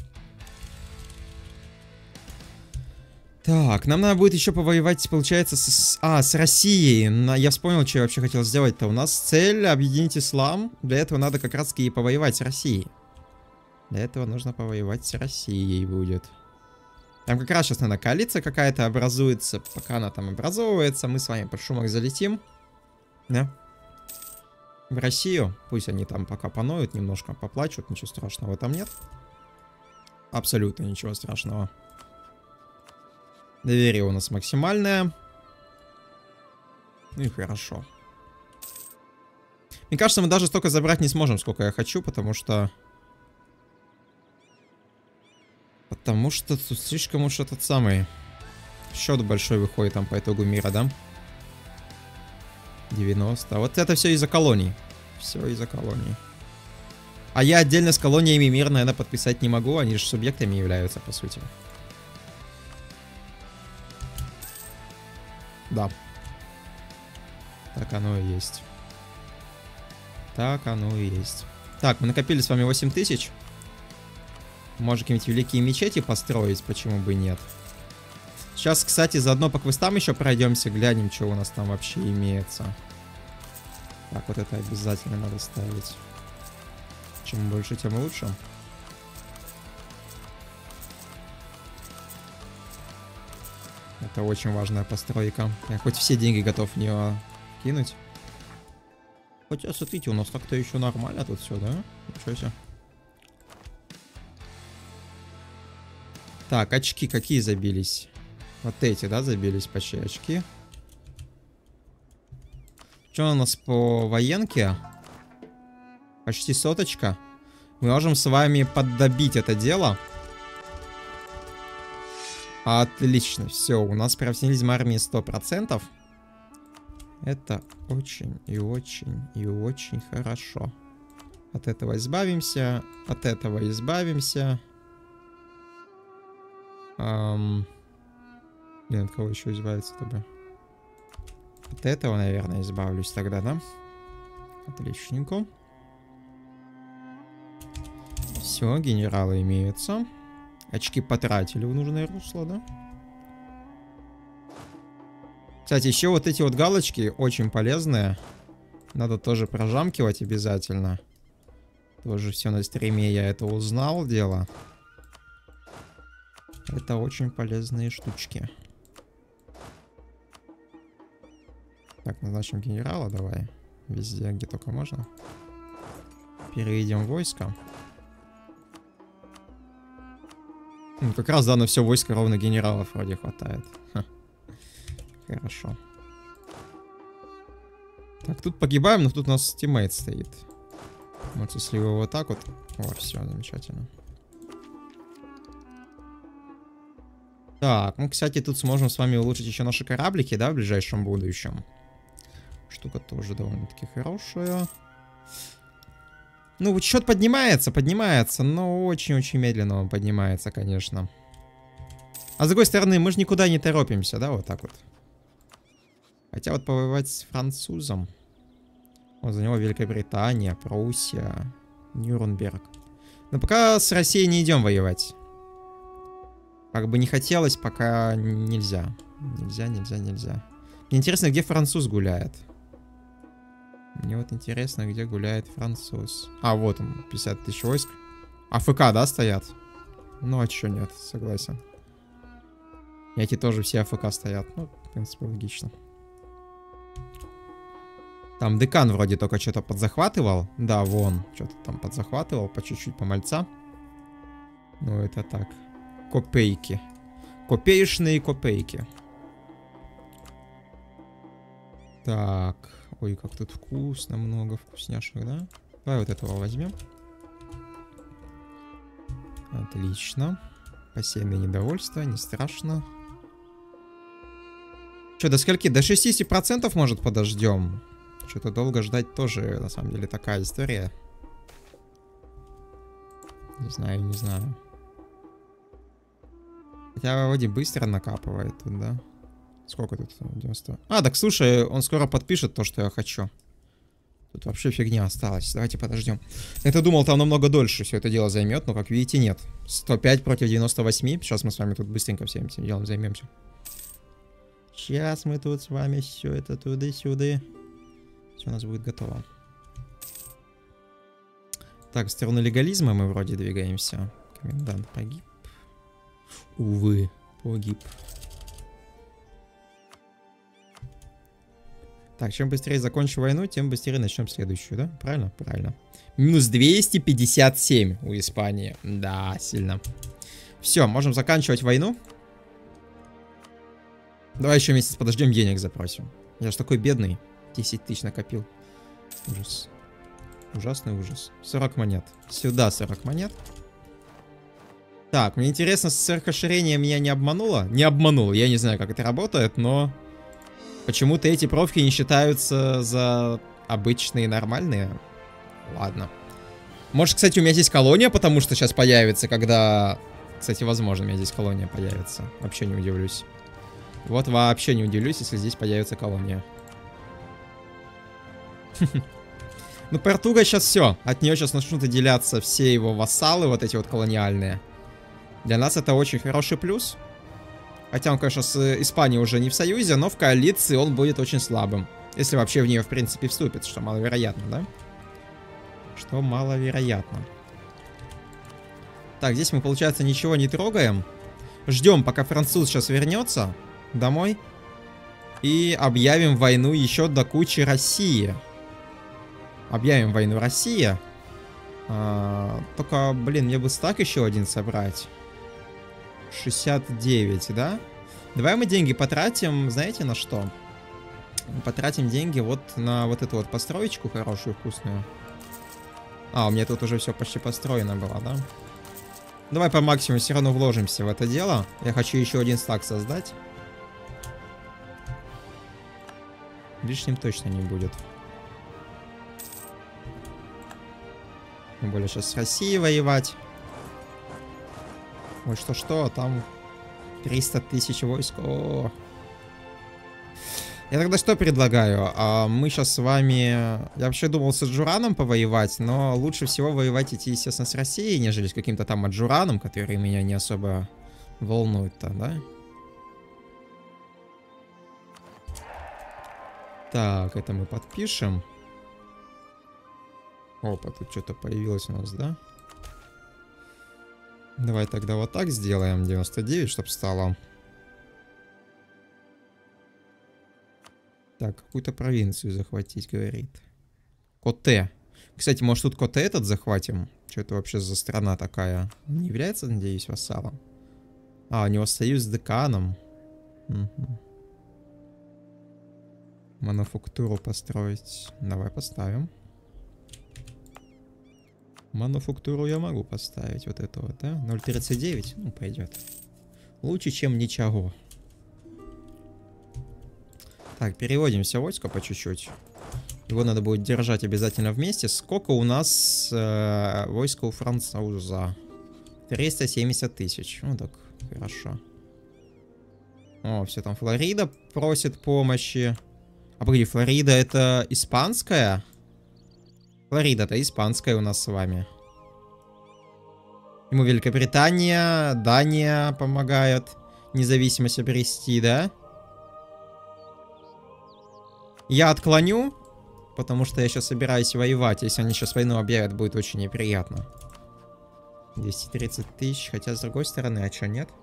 Так, нам надо будет еще повоевать, получается, с Россией. Я вспомнил, что я вообще хотел сделать-то. У нас цель объединить ислам. Для этого надо как раз-таки повоевать с Россией. Для этого нужно повоевать с Россией будет. Там как раз сейчас, наверное, коалиция какая-то образуется. Пока она там образовывается, мы с вами под шумок залетим. Да? В Россию. Пусть они там пока поноют, немножко поплачут. Ничего страшного там нет. Абсолютно ничего страшного. Доверие у нас максимальное. Ну и хорошо. Мне кажется, мы даже столько забрать не сможем, сколько я хочу, потому что... тут слишком уж этот самый... Счет большой выходит там по итогу мира, да? 90. Вот это все из-за колоний. Все из-за колоний. А я отдельно с колониями мир, наверное, подписать не могу. Они же субъектами являются, по сути. Да. Так оно и есть. Так оно и есть. Так, мы накопили с вами 8000. Можно какие-нибудь великие мечети построить, почему бы нет. Сейчас, кстати, заодно по квестам еще пройдемся, глянем, что у нас там вообще имеется. Так, вот это обязательно надо ставить. Чем больше, тем лучше. Это очень важная постройка. Я хоть все деньги готов в нее кинуть. Хотя, смотрите, у нас так-то еще нормально тут все, да? Ничего себе. Так, очки какие забились? Вот эти, да, забились почти очки. Что у нас по военке? Почти соточка. Мы можем с вами поддобить это дело. Отлично, все, у нас профессионализм армии 100%. Это очень и очень и очень хорошо. От этого избавимся, от этого избавимся. Блин, от кого еще избавиться тогда? От этого, наверное, избавлюсь тогда, да? Отличненько. Все, генералы имеются. Очки потратили в нужное русло, да? Кстати, еще вот эти вот галочки очень полезные. Надо тоже прожамкивать обязательно. Тоже все на стриме я это узнал, дело. Это очень полезные штучки. Так, назначим генерала, давай. Везде, где только можно. Переведем войско. Ну, как раз, да, на все войско ровно генералов вроде хватает. Ха. Хорошо. Так, тут погибаем, но тут у нас тиммейт стоит. Вот если его вот так вот... О, все, замечательно. Так, мы, кстати, тут сможем с вами улучшить еще наши кораблики, да, в ближайшем будущем. Штука тоже довольно-таки хорошая. Ну, вот счет поднимается, но очень-очень медленно он поднимается, конечно. А с другой стороны, мы же никуда не торопимся, да, вот так вот. Хотя вот повоевать с французом. Вот за него Великобритания, Пруссия, Нюрнберг. Но пока с Россией не идем воевать. Как бы не хотелось, пока нельзя. Нельзя. Мне интересно, где француз гуляет. Мне вот интересно, где гуляет француз. А, вот он, 50 тысяч войск. АФК, да, стоят? Ну, а чё нет, согласен. Эти тоже все АФК стоят. Ну, в принципе, логично. Там декан вроде только что-то подзахватывал. Да, вон, что-то там подзахватывал, по чуть-чуть, по мальца. Ну, это так. Копейки. Копеечные копейки. Так. Ой, как тут вкусно, много вкусняшек, да? Давай вот этого возьмем. Отлично. Посеянное недовольство, не страшно. Что, до скольки? До 60% может подождем? Что-то долго ждать тоже, на самом деле, такая история. Не знаю. Хотя вроде быстро накапывает тут, да? Сколько тут? 90. А, так слушай, он скоро подпишет то, что я хочу. Тут вообще фигня осталась. Давайте подождем. Я-то думал, там намного дольше все это дело займет, но, как видите, нет. 105 против 98. Сейчас мы с вами тут быстренько всем этим делом займемся. Сейчас мы тут с вами все это туда-сюда. Все у нас будет готово. Так, в сторону легализма мы вроде двигаемся. Комендант погиб. Увы, погиб. Так, чем быстрее закончим войну, тем быстрее начнем следующую, да? Правильно? Правильно. Минус 257 у Испании. Да, сильно. Все, можем заканчивать войну. Давай еще месяц подождем, денег запросим. Я же такой бедный. 10 тысяч накопил. Ужас. Ужасный ужас. 40 монет. Сюда 40 монет. Так, мне интересно, сверхрасширение меня не обмануло? Не обмануло. Я не знаю, как это работает, но... Почему-то эти профки не считаются за обычные, нормальные. Ладно. Может, кстати, у меня здесь колония, потому что сейчас появится, когда... Кстати, возможно, у меня здесь колония появится. Вообще не удивлюсь. Вот вообще не удивлюсь, если здесь появится колония. Ну, Португа сейчас все. От нее сейчас начнут отделяться все его вассалы, вот эти вот колониальные. Для нас это очень хороший плюс. Хотя он, конечно, с Испанией уже не в союзе, но в коалиции он будет очень слабым. Если вообще в нее, в принципе, вступит, что маловероятно, да? Что маловероятно. Так, здесь мы, получается, ничего не трогаем. Ждем, пока француз сейчас вернется домой. И объявим войну еще до кучи России. Объявим войну России. Только, блин, мне бы стак еще один собрать. 69, да? Давай мы деньги потратим, знаете, на что? потратим деньги вот на вот эту вот построечку хорошую, вкусную. А, у меня тут уже все почти построено было, да? Давай по максимуму все равно вложимся в это дело. Я хочу еще один стак создать. Лишним точно не будет. Тем более сейчас с Россией воевать. Ой, что-что, а там 300 тысяч войск. О. Я тогда что предлагаю? Мы сейчас с вами... Я вообще думал с Аджураном повоевать, но лучше всего воевать идти, естественно, с Россией, нежели с каким-то там Аджураном, который меня не особо волнует-то, да? Так, это мы подпишем. Опа, тут что-то появилось у нас, да? Давай тогда вот так сделаем, 99, чтобы стало. Так, какую-то провинцию захватить, говорит. Коте. Кстати, может тут Коте этот захватим? Что это вообще за страна такая? Не является, надеюсь, вассалом? А, у него союз с Деканом. Угу. Мануфактуру построить. Давай поставим. Мануфактуру я могу поставить. Вот это вот, да? 0.39? Ну, пойдет. Лучше, чем ничего. Так, переводим все войско по чуть-чуть. Его надо будет держать обязательно вместе. Сколько у нас войска у француза? 370 тысяч. Ну так, хорошо. О, все там Флорида просит помощи. А погоди, Флорида это испанская? Флорида-то испанская у нас с вами. Ему Великобритания, Дания помогают независимость обрести, да? Я отклоню, потому что я сейчас собираюсь воевать. Если они сейчас войну объявят, будет очень неприятно. 230 тысяч, хотя с другой стороны, а что, нет?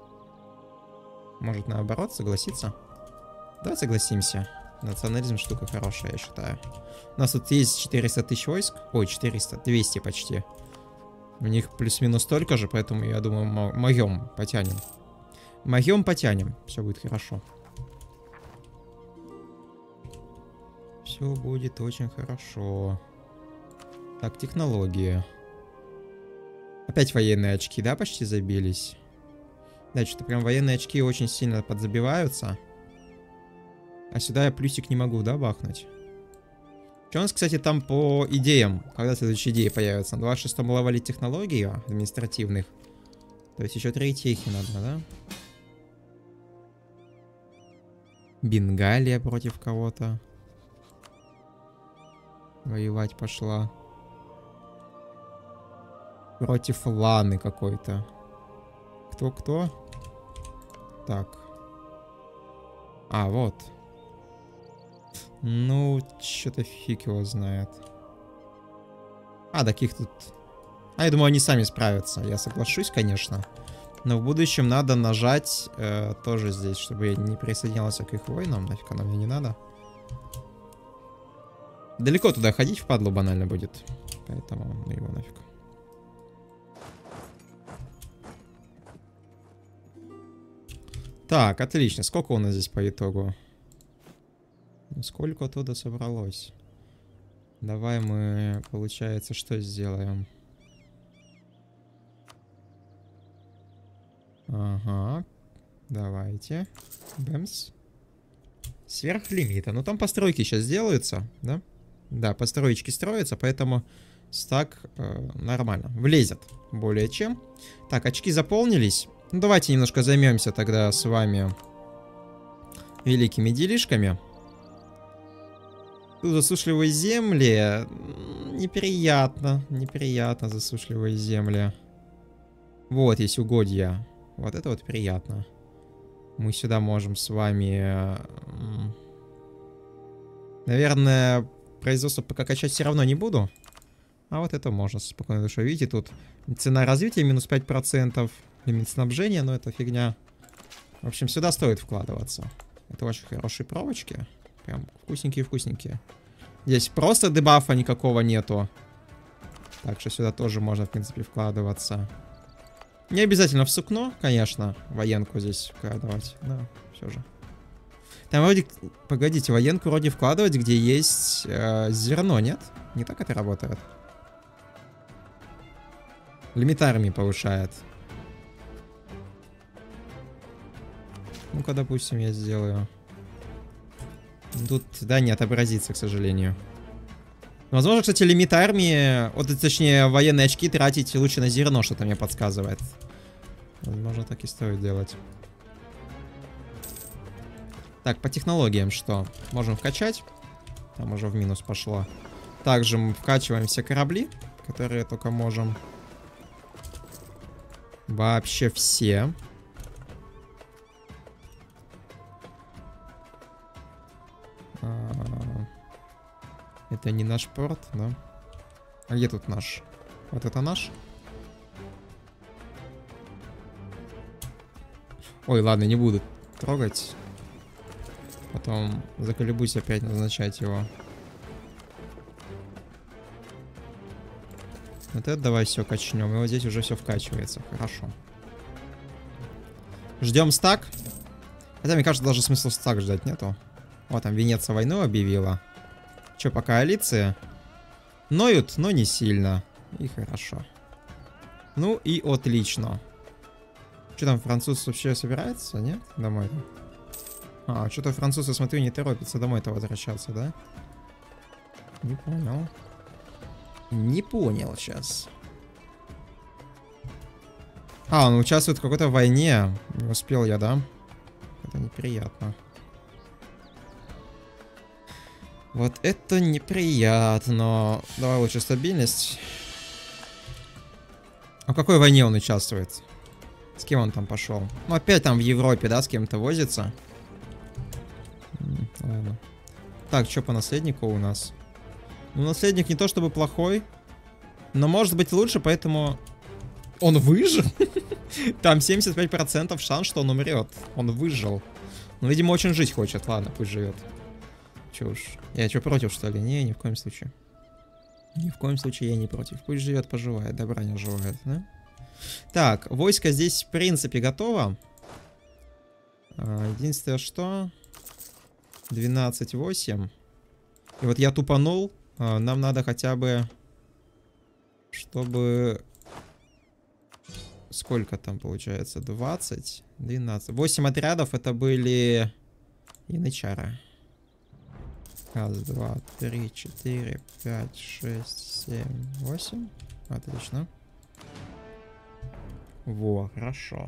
Может наоборот согласиться? Давай согласимся. Национализм штука хорошая, я считаю. У нас тут есть 400 тысяч войск. Ой, 400, 200 почти. У них плюс-минус столько же, поэтому я думаю, моем потянем. Моем потянем. Все будет хорошо. Все будет очень хорошо. Так, технологии. Опять военные очки, да, почти забились? Да, что-то прям военные очки очень сильно подзабиваются. А сюда я плюсик не могу, да, бахнуть? Что у нас, кстати, там по идеям? Когда следующие идеи появятся? На 26-м левеле технологий административных. То есть еще 3 техи надо, да? Бенгалия против кого-то. Воевать пошла. Против Ланы какой-то. Кто-кто? Так. А, вот. Ну, что-то фиг его знает. А, таких тут... А, я думаю, они сами справятся. Я соглашусь, конечно. Но в будущем надо нажать тоже здесь, чтобы я не присоединялся к их войнам. Нафиг оно мне не надо. Далеко туда ходить впадло банально будет. Поэтому ну его нафиг. Так, отлично. Сколько у нас здесь по итогу? Сколько оттуда собралось? Давай мы, получается, что сделаем? Ага. Давайте. Бэмс. Сверх лимита. Ну, там постройки сейчас делаются, да? Да, построечки строятся, поэтому стак нормально. Влезет более чем. Так, очки заполнились. Ну, давайте немножко займемся тогда с вами великими делишками. Тут засушливые земли. Неприятно. Неприятно засушливые земли. Вот есть угодья. Вот это вот приятно. Мы сюда можем с вами... Наверное, производство пока качать все равно не буду. А вот это можно с спокойной душой. Видите, тут цена развития минус 5%. Лимит снабжения, но это фигня. В общем, сюда стоит вкладываться. Это очень хорошие проволочки. Прям вкусненькие-вкусненькие. Здесь просто дебафа никакого нету. Так что сюда тоже можно, в принципе, вкладываться. Не обязательно в сукно, конечно, военку здесь вкладывать. Да, все же. Там вроде... Погодите, военку вроде вкладывать, где есть зерно, нет? Не так это работает. Лимит армии повышает. Ну-ка, допустим, я сделаю. Тут, да, не отобразится, к сожалению. Возможно, кстати, лимит армии, вот, точнее, военные очки тратить лучше на зерно, что-то мне подсказывает. Возможно, так и стоит делать. Так, по технологиям что? Можем вкачать. Там уже в минус пошло. Также мы вкачиваем все корабли, которые только можем. Вообще все. Это не наш порт, да? А где тут наш? Вот это наш? Ой, ладно, не буду трогать. Потом заколебусь опять назначать его. Вот это давай все качнем. И вот здесь уже все вкачивается. Хорошо. Ждем стак. Хотя, мне кажется, даже смысла стак ждать нету. Вот там Венеция войну объявила. Че, по коалиции? Ноют, но не сильно. И хорошо. Ну и отлично. Что там, француз вообще собирается? Нет? Домой-то? А, что-то французы, смотрю, не торопятся домой-то возвращаться, да? Не понял. Не понял сейчас. А, он участвует в какой-то войне. Не успел я, да? Это неприятно. Вот это неприятно. Давай лучше стабильность. А в какой войне он участвует? С кем он там пошел? Ну, опять там в Европе, да, с кем-то возится. Ладно. Так, что по наследнику у нас? Ну, наследник не то чтобы плохой, но может быть лучше, поэтому... Он выжил? Там 75% шанс, что он умрет. Он выжил. Ну, видимо, очень жить хочет. Ладно, пусть живет. Че уж. Я что, против, что ли? Не, ни в коем случае. Ни в коем случае я не против. Пусть живет, поживает. Добра не желает, да? Так, войско здесь, в принципе, готово. Единственное, что... 12-8. И вот я тупанул. Нам надо хотя бы... Чтобы... Сколько там получается? 20? 12. 8 отрядов это были... Янычары. Раз, два, три, 4, 5, 6, 7, 8. Отлично. Во, хорошо.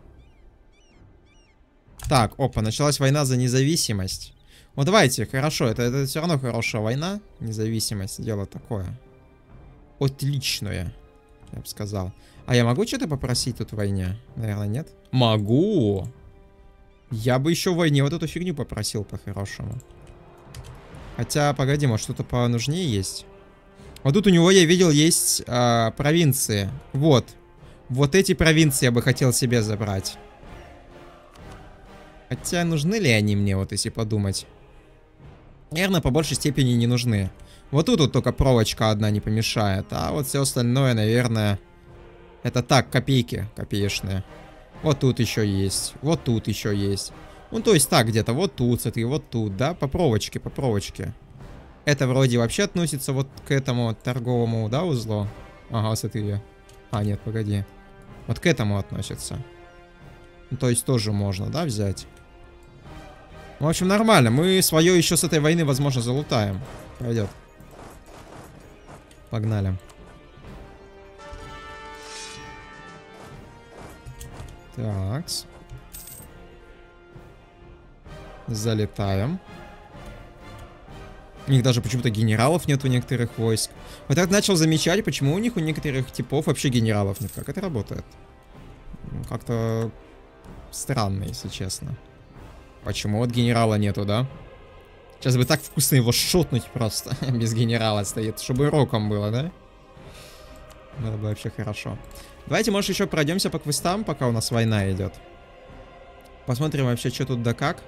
Так, опа, началась война за независимость. Вот давайте, хорошо, это все равно хорошая война. Независимость, дело такое. Отличное, я бы сказал. А я могу что-то попросить тут в войне? Наверное, нет? Могу! Я бы еще в войне вот эту фигню попросил по-хорошему. Хотя, погоди, может что-то понужнее есть? Вот тут у него, я видел, есть провинции. Вот. Вот эти провинции я бы хотел себе забрать. Хотя, нужны ли они мне, вот если подумать? Наверное, по большей степени не нужны. Вот тут вот только проволочка одна не помешает. А вот все остальное, наверное, это так, копейки копеечные. Вот тут еще есть. Вот тут еще есть. Ну, то есть так где-то. Вот тут, смотри, вот тут, да? По проволочке, по проволочке. Это вроде вообще относится вот к этому торговому, да, узлу? Ага, смотри. А, нет, погоди. Вот к этому относится. Ну, то есть тоже можно, да, взять? В общем, нормально. Мы свое еще с этой войны, возможно, залутаем. Пойдет. Погнали. Такс. Залетаем. У них даже почему-то генералов нет у некоторых войск. Вот я начал замечать, почему у них у некоторых типов вообще генералов нет. Как это работает? Как-то странно, если честно. Почему вот генерала нету, да? Сейчас бы так вкусно его шотнуть просто. Без генерала стоит. Чтобы роком было, да? Было бы вообще хорошо. Давайте, может, еще пройдемся по квестам, пока у нас война идет. Посмотрим вообще, что тут да как.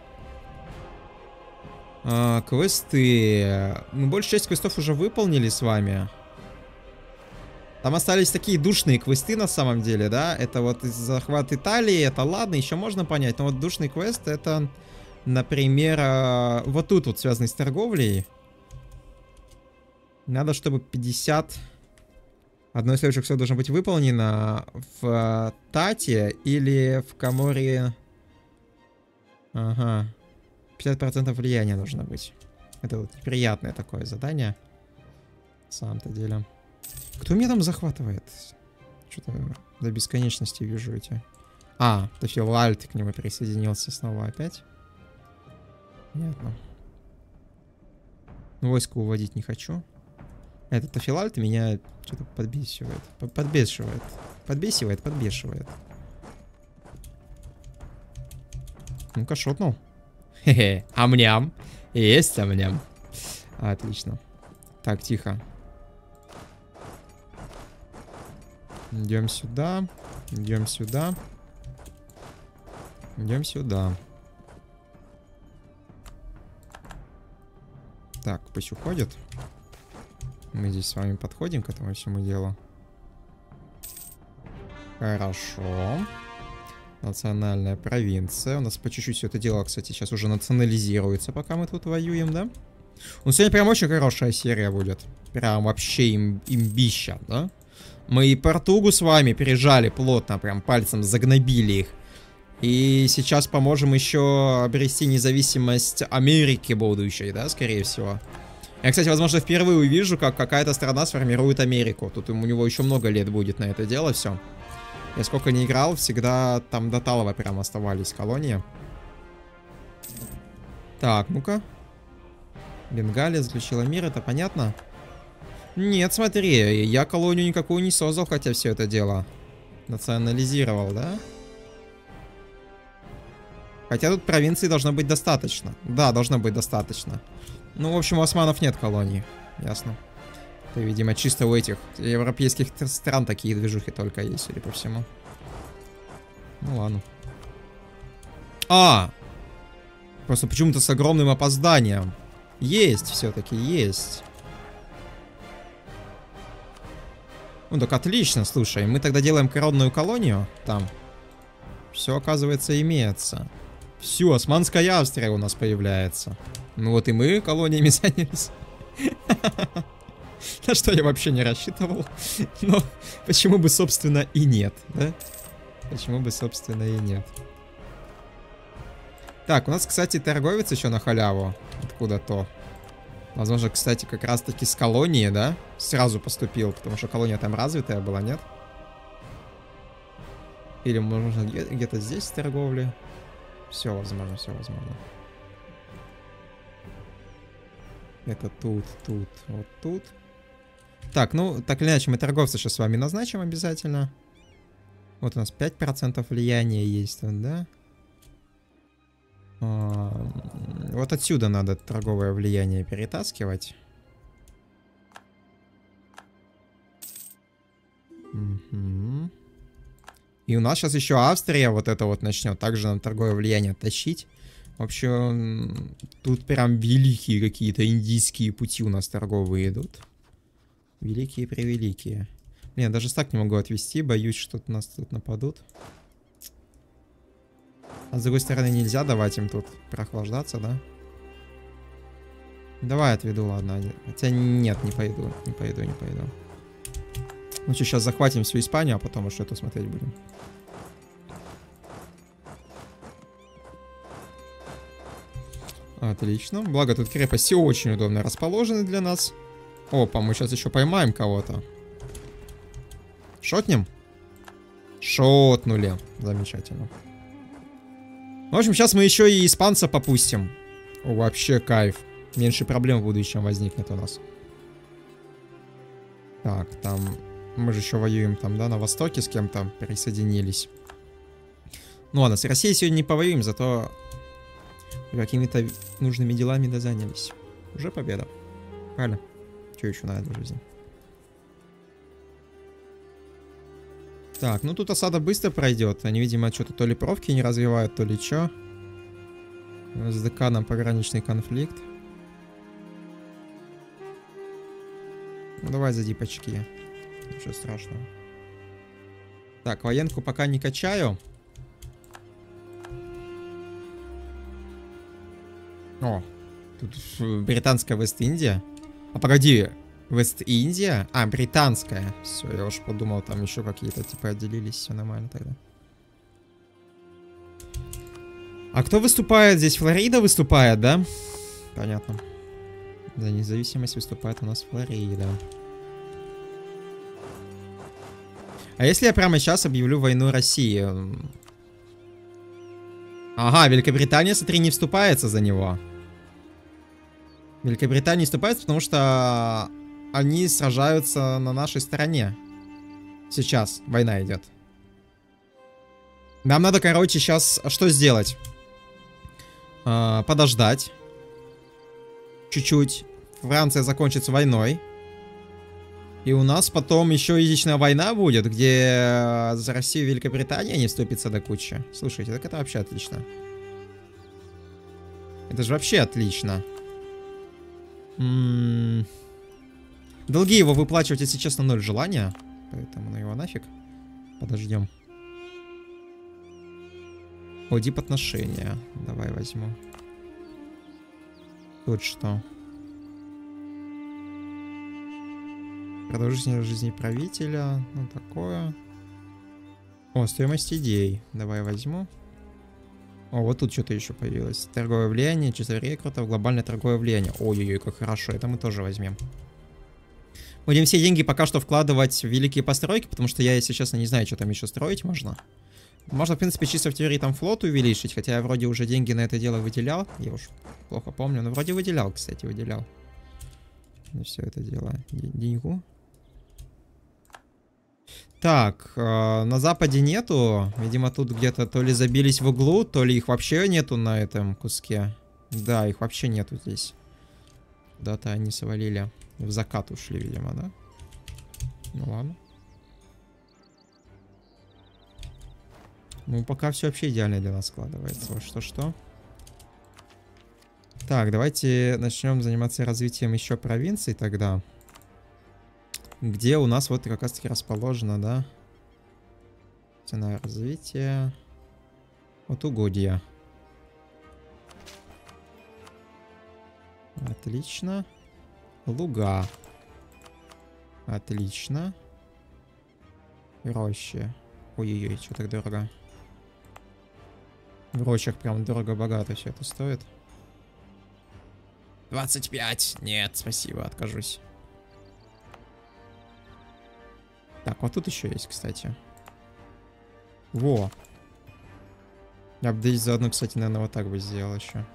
Квесты. Мы большую часть квестов уже выполнили с вами. Там остались такие душные квесты на самом деле, да? Это вот захват Италии, это ладно, еще можно понять. Но вот душный квест, это Например, вот тут вот связанный с торговлей. Надо, чтобы 50... Одно из следующих все должно быть выполнено в Тате или в Каморе. Ага. 50% влияния должно быть. Это вот приятное такое задание. На самом-то деле. Кто меня там захватывает? Что-то до бесконечности вижу эти. А, Тафилальт к нему присоединился снова опять. Понятно. Войско уводить не хочу. Этот Тафилальт меня что-то подбесивает. Подбешивает. Ну-ка, шотнул. Хе-хе, амням. Есть амням. Отлично. Так, тихо. Идем сюда. Идем сюда. Идем сюда. Так, пусть уходит. Мы здесь с вами подходим к этому всему делу. Хорошо. Национальная провинция. У нас по чуть-чуть все это дело, кстати, сейчас уже национализируется, пока мы тут воюем, да? Ну, сегодня прям очень хорошая серия будет. Прям вообще имбища, да? Мы и Португу с вами пережали плотно, прям пальцем загнобили их. И сейчас поможем еще обрести независимость Америки будущей, да, скорее всего. Я, кстати, возможно, впервые увижу, как какая-то страна сформирует Америку. Тут у него еще много лет будет на это дело все. Я сколько не играл, всегда там до Талова прям оставались колонии. Так, ну-ка. Бенгалия заключила мир, это понятно? Нет, смотри, я колонию никакую не создал, хотя все это дело национализировал, да? Хотя тут провинции должно быть достаточно. Да, должно быть достаточно. Ну, в общем, у османов нет колоний. Ясно. Это, видимо, чисто у этих европейских стран такие движухи только есть, судя по всему. Ну, ладно. А! Просто почему-то с огромным опозданием. Есть, все-таки есть. Ну, так отлично, слушай. Мы тогда делаем коронную колонию там. Все, оказывается, имеется. Все, Османская Австрия у нас появляется. Ну вот и мы колониями занялись. На что я вообще не рассчитывал. Но почему бы, собственно, и нет, да? Почему бы, собственно, и нет. Так, у нас, кстати, торговец еще на халяву. Откуда-то. Возможно, кстати, как раз-таки с колонии, да? Сразу поступил, потому что колония там развитая была, нет? Или, может, где-то здесь торговли. Все возможно, все возможно. Это тут, вот тут. Так, ну, так или иначе, мы торговца сейчас с вами назначим обязательно. Вот у нас 5% влияния есть, да? Вот отсюда надо торговое влияние перетаскивать. Угу. И у нас сейчас еще Австрия вот это вот начнет также нам торговое влияние тащить. В общем, тут прям великие какие-то индийские пути у нас торговые идут. Великие-превеликие. Блин, даже так не могу отвести, боюсь, что нас тут нападут. А с другой стороны, нельзя давать им тут прохлаждаться, да? Давай отведу, ладно. Хотя нет, не пойду. Ну что, сейчас захватим всю Испанию, а потом уж это смотреть будем. Отлично. Благо тут крепости очень удобно расположены для нас. Опа, мы сейчас еще поймаем кого-то. Шотнем? Шотнули. Замечательно. В общем, сейчас мы еще и испанца попустим. О, вообще кайф. Меньше проблем в будущем возникнет у нас. Так, там... Мы же еще воюем там, да, на востоке с кем-то присоединились. Ну ладно, с Россией сегодня не повоюем, зато какими-то нужными делами дозанялись. Уже победа. Правильно? Что еще надо в жизни? Так, ну тут осада быстро пройдет. Они, видимо, что-то то ли провки не развивают, то ли что. С Деканом пограничный конфликт. Ну давай за дипочки. Ничего страшного. Так, военку пока не качаю. О, тут британская Вест-Индия. А погоди, Вест-Индия? А, британская. Все, я уж подумал, там еще какие-то типа отделились, все нормально тогда. А кто выступает здесь? Флорида выступает, да? Понятно. За независимость выступает у нас Флорида. А если я прямо сейчас объявлю войну России? Ага, Великобритания, смотри, не вступается за него. Великобритания не вступается, потому что они сражаются на нашей стороне. Сейчас война идет. Нам надо, короче, сейчас что сделать? Подождать. Чуть-чуть. Франция закончится войной. И у нас потом еще язычная война будет, где за Россию Великобритания не вступится до кучи. Слушайте, так это вообще отлично. Это же вообще отлично. Долги его выплачивать, если честно, 0 желания. Поэтому ну его нафиг. Подождем. Дип отношения. Давай возьму. Тут что? Продолжительность жизни правителя. Ну, такое. О, стоимость идей. Давай возьму. О, вот тут что-то еще появилось. Торговое влияние, число рекрутов, глобальное торговое влияние. Ой-ой-ой, как хорошо. Это мы тоже возьмем. Будем все деньги пока что вкладывать в великие постройки, потому что я, если честно, не знаю, что там еще строить можно. Можно, в принципе, чисто в теории там флот увеличить, хотя я вроде уже деньги на это дело выделял. Я уж плохо помню, но вроде выделял, кстати, выделял. И все это дело. Деньгу. Так, на западе нету. Видимо, тут где-то то ли забились в углу, то ли их вообще нету на этом куске. Да, их вообще нету здесь. Куда-то они свалили. В закат ушли, видимо, да? Ну ладно. Ну, пока все вообще идеально для нас складывается. Вот что-что. Так, давайте начнем заниматься развитием еще провинций тогда. Где у нас вот как раз таки расположено, да? Цена развития. Вот угодья. Отлично. Луга. Отлично. Рощи. Ой-ой-ой, что так дорого. В рощах прям дорого-богато все это стоит. 25. Нет, спасибо, откажусь. Так, вот тут еще есть, кстати. Во. Я бы здесь заодно, кстати, наверное, вот так бы сделал еще.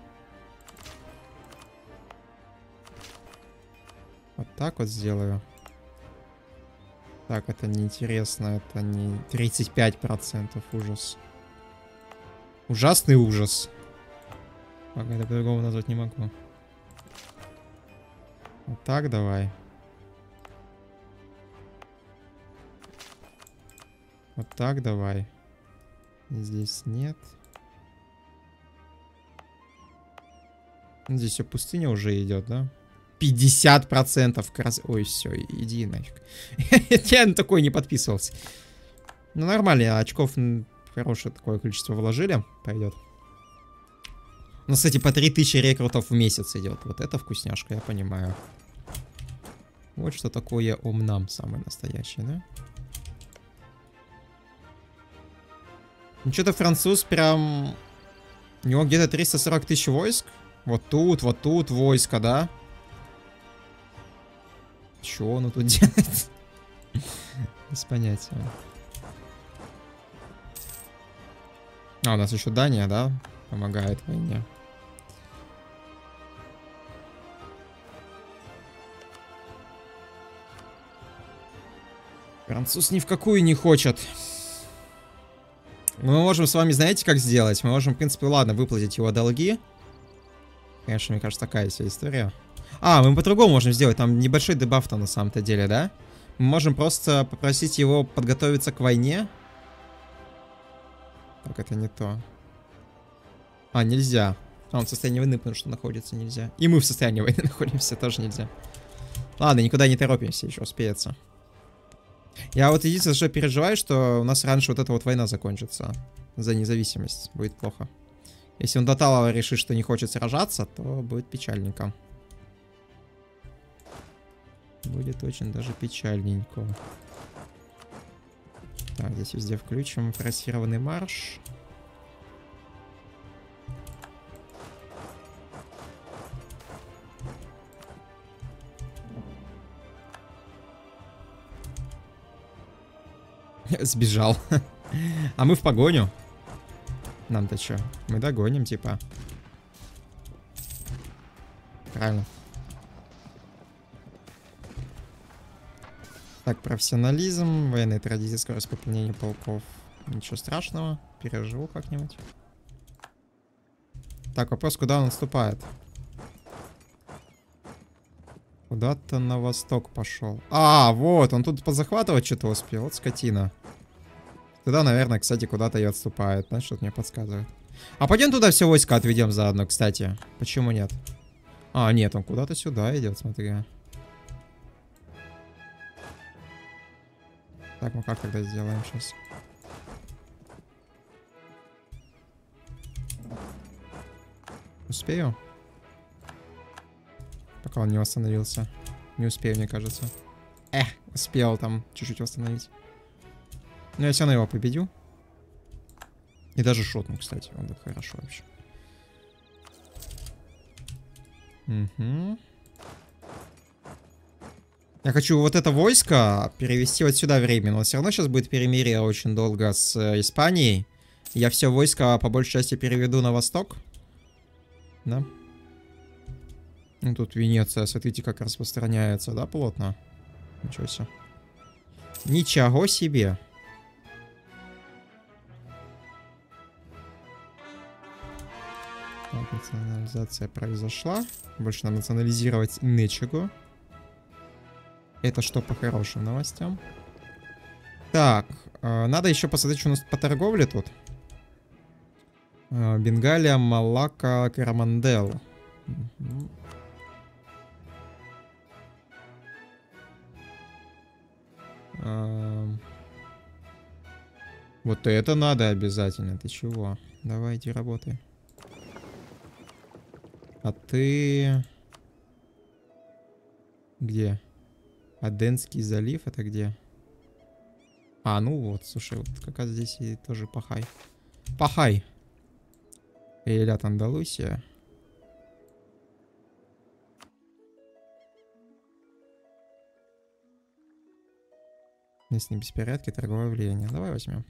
Вот так вот сделаю. Так, это неинтересно. Это не 35%. Ужас. Ужасный ужас. Пока я по-другому назвать не могу. Вот так давай. Вот так давай. Здесь нет. Здесь все пустыня уже идет, да? 50%. Ой, все, иди нафиг. Я на такой не подписывался. Ну, нормально, очков хорошее такое количество вложили. Пойдет. Ну, кстати, по 3000 рекрутов в месяц идет. Вот это вкусняшка, я понимаю. Вот что такое омнам самый настоящий, да? Ну, что-то француз прям... У него где-то 340 тысяч войск. Вот тут войско, да? Чё он тут делает? Без понятия. А, у нас еще Дания, да? Помогает в войне. Француз ни в какую не хочет. Мы можем с вами, знаете, как сделать? Мы можем, в принципе, ладно, выплатить его долги. Конечно, мне кажется, такая вся история. А, мы по-другому можем сделать. Там небольшой дебаф-то на самом-то деле, да? Мы можем просто попросить его подготовиться к войне. Так, это не то. А, нельзя. А, он в состоянии войны, потому что находится, нельзя. И мы в состоянии войны находимся, тоже нельзя. Ладно, никуда не торопимся, еще успеется. Я вот единственное, что переживаю, что у нас раньше вот эта вот война закончится. За независимость. Будет плохо. Если он до Талова решит, что не хочет сражаться, то будет печальненько. Будет очень даже печальненько. Так, здесь везде включим форсированный марш. Сбежал. А мы в погоню. Нам-то что? Мы догоним, типа. Правильно. Так, профессионализм, военные традиции, скорость пополнения полков. Ничего страшного. Переживу как-нибудь. Так, вопрос, куда он отступает? Куда-то на восток пошел. А, вот, он тут позахватывать что-то успел. Вот скотина. Туда, наверное, кстати, куда-то и отступает. Знаешь, что-то мне подсказывает. А пойдем туда все войска отведем заодно, кстати. Почему нет? А, нет, он куда-то сюда идет, смотри. Так, мы как тогда сделаем сейчас? Успею? Пока он не восстановился. Не успею, мне кажется. Успел там чуть-чуть восстановить. Но я все равно его победю. И даже шотну, кстати. Он будет хорошо вообще. Угу. Я хочу вот это войско перевести вот сюда временно. Но все равно сейчас будет перемирие очень долго с Испанией. Я все войско по большей части переведу на восток. Да. Ну, тут Венеция, смотрите, как распространяется, да, плотно? Ничего себе. Ничего себе. Так, национализация произошла. Больше нам национализировать нечего. Это что по хорошим новостям? Так, надо еще посмотреть, что у нас по торговле тут. Бенгалия, Малакка, Карамандел. Вот это надо обязательно. Ты чего? Давай, иди работай. А ты... Где? Аденский залив, это где? А, ну вот, слушай, вот как раз здесь и тоже пахай. Пахай! Эйлят Андалусия. Местные беспорядки, торговое влияние. Давай возьмем.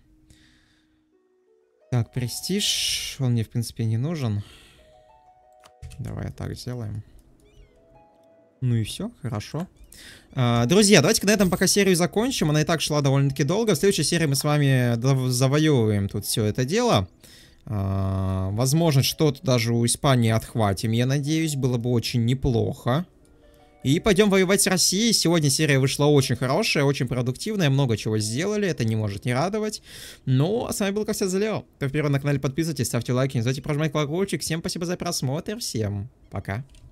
Так, престиж. Он мне, в принципе, не нужен. Давай так сделаем. Ну и все, хорошо. Друзья, давайте на этом пока серию закончим. Она и так шла довольно-таки долго. В следующей серии мы с вами завоевываем тут все это дело. Возможно, что-то даже у Испании отхватим, я надеюсь. Было бы очень неплохо. И пойдем воевать с Россией. Сегодня серия вышла очень хорошая, очень продуктивная. Много чего сделали, это не может не радовать. Ну, а с вами был Костя Залео. Кто впервые на канале, подписывайтесь, ставьте лайки, не забывайте прожимать колокольчик. Всем спасибо за просмотр, всем пока.